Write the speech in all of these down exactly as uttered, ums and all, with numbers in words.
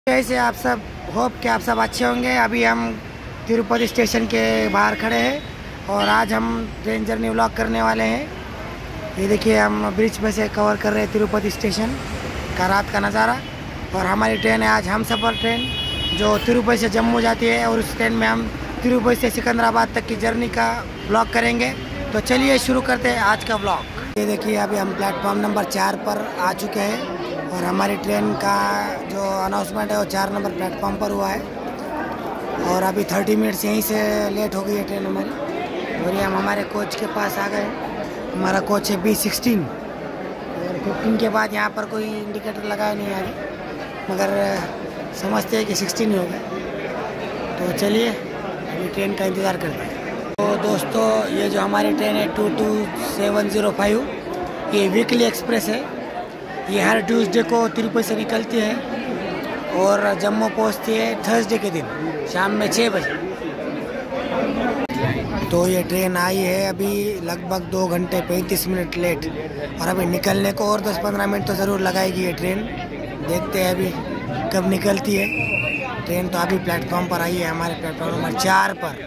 कैसे आप सब, होप कि आप सब अच्छे होंगे। अभी हम तिरुपति स्टेशन के बाहर खड़े हैं और आज हम ट्रेन जर्नी व्लॉग करने वाले हैं। ये देखिए, हम ब्रिज में से कवर कर रहे हैं तिरुपति स्टेशन का रात का नज़ारा। और हमारी ट्रेन है आज हम सफ़र ट्रेन, जो तिरुपति से जम्मू जाती है। और उस ट्रेन में हम तिरुपति से सिकंदराबाद तक की जर्नी का व्लॉग करेंगे। तो चलिए शुरू करते हैं आज का व्लॉग। ये देखिए, अभी हम प्लेटफॉर्म नंबर चार पर आ चुके हैं और हमारी ट्रेन का जो अनाउंसमेंट है वो चार नंबर प्लेटफॉर्म पर हुआ है। और अभी थर्टी मिनट्स यहीं से लेट हो गई है ट्रेन हमारी। और ये हम हमारे कोच के पास आ गए। हमारा कोच है बी सिक्सटीन और फिफ्टीन के बाद यहाँ पर कोई इंडिकेटर लगाया नहीं आगे, मगर समझते हैं कि सिक्सटीन ही हो गए। तो चलिए अभी ट्रेन का इंतज़ार करते हैं। तो दोस्तों, ये जो हमारी ट्रेन है two two seven zero five, ये वीकली एक्सप्रेस है। ये हर ट्यूसडे को तिरुपति से निकलती है और जम्मू पहुंचती है थर्सडे के दिन शाम में छः बजे। तो ये ट्रेन आई है अभी लगभग दो घंटे पैंतीस मिनट लेट, और अभी निकलने को और दस पंद्रह मिनट तो ज़रूर लगाएगी ये ट्रेन। देखते हैं अभी कब निकलती है ट्रेन। तो अभी प्लेटफॉर्म पर आई है, हमारे प्लेटफॉर्म नंबर चार पर।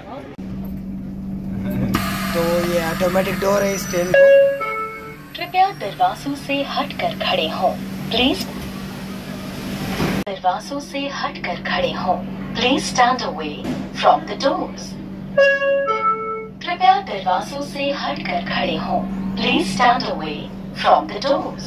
तो ये ऑटोमेटिक डोर है इस ट्रेन को। कृपया दरवाजों से हटकर खड़े हों प्लीज। दरवाजों से हटकर खड़े हों please stand away from the doors. कृपया दरवाजों से हटकर खड़े हों please stand away from the doors.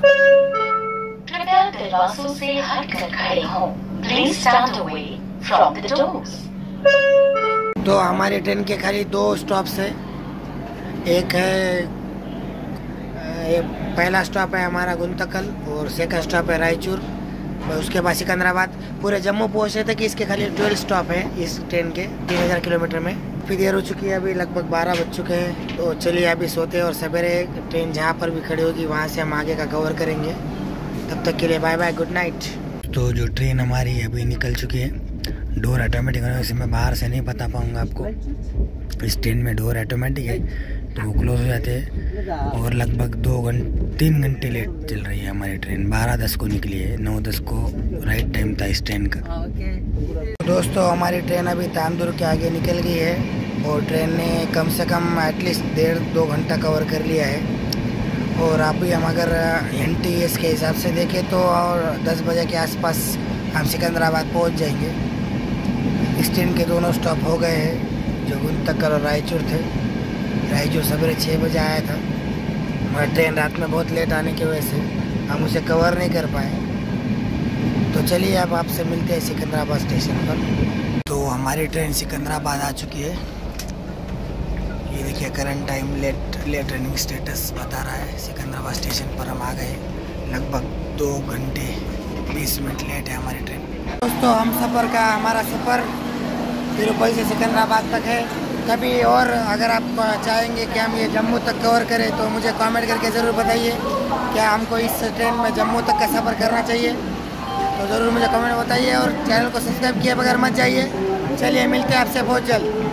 कृपया दरवाजों से हटकर खड़े हों please stand away from the doors. तो हमारी ट्रेन के खाली दो स्टॉप्स है। एक है, ये पहला स्टॉप है हमारा गुंतकल और सेकंड स्टॉप है रायचूर। उसके बाद सिकंदराबाद। पूरे जम्मू पहुँचे थे कि इसके खाली ट्वेल्व स्टॉप है इस ट्रेन के तीन हज़ार किलोमीटर में। फिर देर हो चुकी है, अभी लगभग बारह बज चुके हैं। तो चलिए अभी सोते हैं और सवेरे ट्रेन जहाँ पर भी खड़ी होगी वहाँ से हम आगे का कवर करेंगे। तब तक के लिए बाय बाय, गुड नाइट। तो जो ट्रेन हमारी अभी निकल चुकी है, डोर ऑटोमेटिक है, वैसे मैं बाहर से नहीं बता पाऊँगा आपको। इस ट्रेन में डोर ऑटोमेटिक है तो वो क्लोज हो जाते हैं। और लगभग दो घंटे तीन घंटे लेट चल रही है हमारी ट्रेन। बारह दस को निकली है, नौ दस को राइट टाइम था इस ट्रेन का। तो दोस्तों, हमारी ट्रेन अभी तांदुर के आगे निकल गई है और ट्रेन ने कम से कम एटलीस्ट डेढ़ दो घंटा कवर कर लिया है। और अभी हम अगर एन टी एस के हिसाब से देखें तो और दस बजे के आसपास हम सिकंदराबाद पहुंच जाएंगे। इस ट्रेन के दोनों स्टॉप हो गए हैं, जो गुंतकल और रायचूर थे। रायचूर सवेरे छः बजे आया था, मगर ट्रेन रात में बहुत लेट आने की वजह से हम उसे कवर नहीं कर पाए। तो चलिए अब आपसे मिलते हैं सिकंदराबाद स्टेशन पर। तो हमारी ट्रेन सिकंदराबाद आ चुकी है। ये देखिए current time late late running status बता रहा है। सिकंदराबाद स्टेशन पर हम आ गए। लगभग दो घंटे बीस मिनट लेट है हमारी ट्रेन। दोस्तों, हम सफ़र का हमारा सफ़र तिरुपति से सिकंदराबाद तक है। कभी और अगर आप चाहेंगे कि हम ये जम्मू तक कवर करें तो मुझे कमेंट करके ज़रूर बताइए, क्या हमको इस ट्रेन में जम्मू तक का सफ़र करना चाहिए। तो ज़रूर मुझे कमेंट बताइए और चैनल को सब्सक्राइब किए बगैर मत जाइए। चलिए मिलते हैं आपसे बहुत जल्द।